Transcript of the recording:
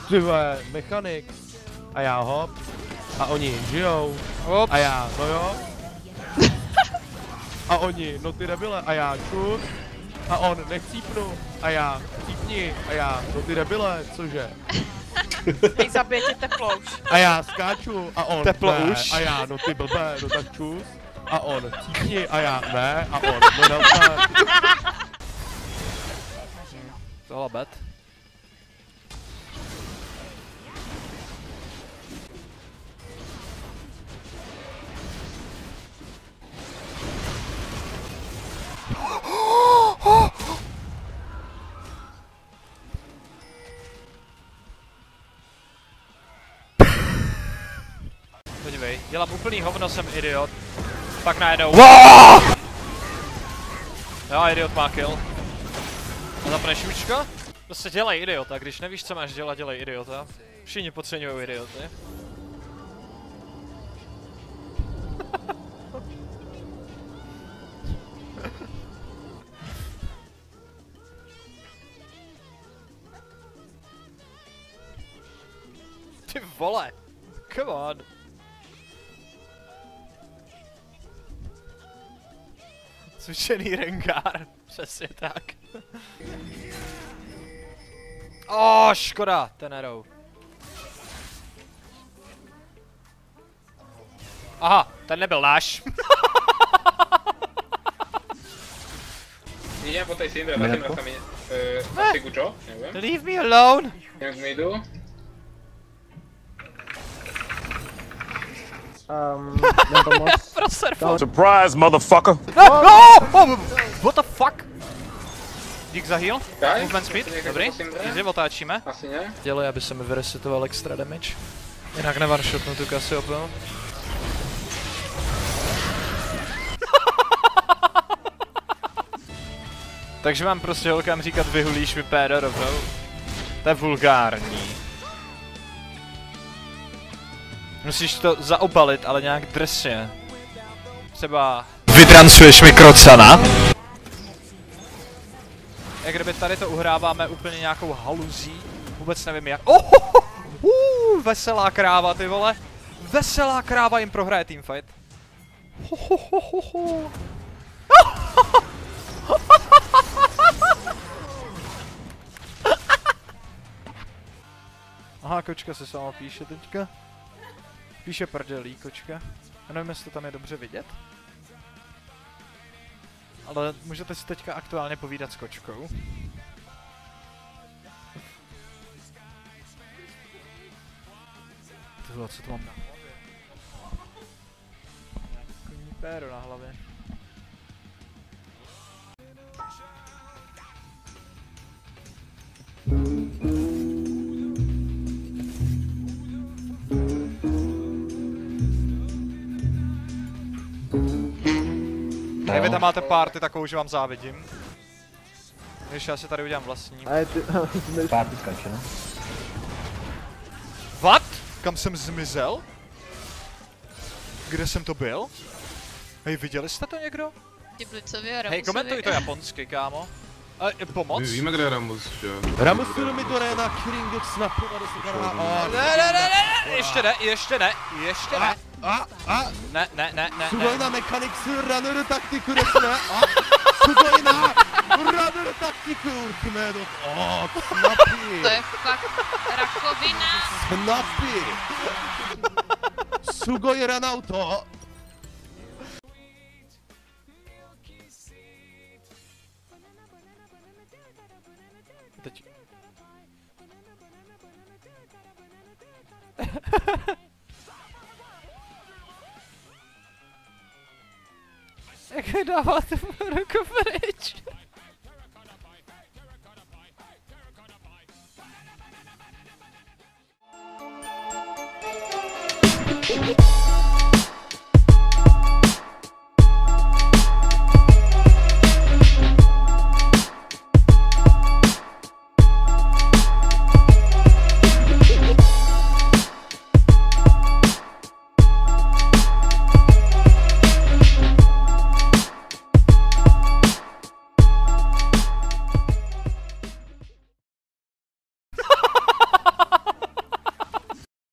Ty vole, mechanik. A já hop. A oni žijou. Hop. A já, no jo. A oni, no ty debile. A já čus. A on, nechcípnu. A já, cípni. A já, no ty debile, cože? Hej, zabije tě teplo už. A já skáču. A on, Teplo ne. už. A já, no ty blbé, no tak čus. A on, cípni. A já, ne. A on, no nelze. Tohle bet. Podívej, dělám úplný hovno, jsem idiot. Pak najednou. Jo, idiot má kill. A zapneš účko? Prostě dělej idiota, když nevíš, co máš dělat, dělej idiota. Všichni podceňují idioty. Ty vole! Come on! Cvičený Rengar, přesně tak. Škoda, ten arrow. Aha, ten nebyl náš. Idem po tej Syndra, na kamienie. Asi Gujo, neviem. Leave me alone! Jak mi idú. Surprise, motherfucker! What the fuck? Dík za heal. Kaj? Movement speed, dobrý. Easy, otáčíme. Asi ne. Dělej, aby se mi vyresetoval extra damage. Jinak nevanshotnu tu Cassiopeu. Takže mám prostě holkám říkat vyhulíš mi péro rovnou. To je vulgární. Musíš to zaobalit, ale nějak drsně. Třeba vydrancuješ mi krocana. Jak kdyby tady to uhráváme úplně nějakou haluzí. Vůbec nevím jak. Veselá kráva, ty vole. Veselá kráva jim prohraje teamfight. Aha, kočka se sama píše teďka. Píše prdelí, kočka. Já nevím, jestli to tam je dobře vidět. Ale můžete si teďka aktuálně povídat s kočkou. Tyhle, co to mám na hlavě? Koní péro na hlavě. Hej, vy tam máte party takovou, že vám závidím. Když já si tady udělám vlastní. Party skončeno. What? Kam jsem zmizel? Kde jsem to byl? Hej, viděli jste to někdo? Hej, komentuj to japonsky, kámo. Pomoc? My víme, kde je Ramus, že? Ramus mi to ne na Kring snapu na 10 Ne, ještě ne, ještě ne. Ne. すごいなメカニクスラヌルタクティクですね。あ、すごいなラヌルタクティクウルティメイド。あ、スナッピー。 To je fakt rakovina. スナッピー。すごいランアウト。 Teď. Jak dáváte ruku pryč?